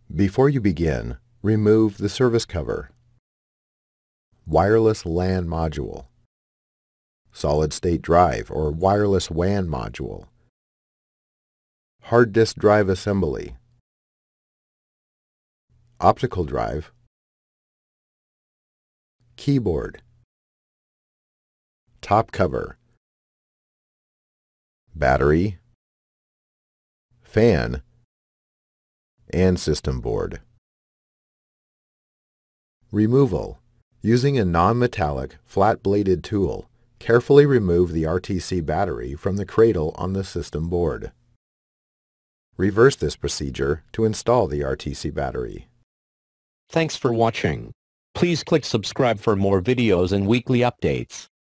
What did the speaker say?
Before you begin, remove the service cover. Wireless LAN module. Solid-state drive or wireless WAN module. Hard disk drive assembly. Optical drive. Keyboard. Top cover. Battery. Fan. And system board. Removal. Using a non-metallic, flat-bladed tool, carefully remove the RTC battery from the cradle on the system board. Reverse this procedure to install the RTC battery. Thanks for watching. Please click subscribe for more videos and weekly updates.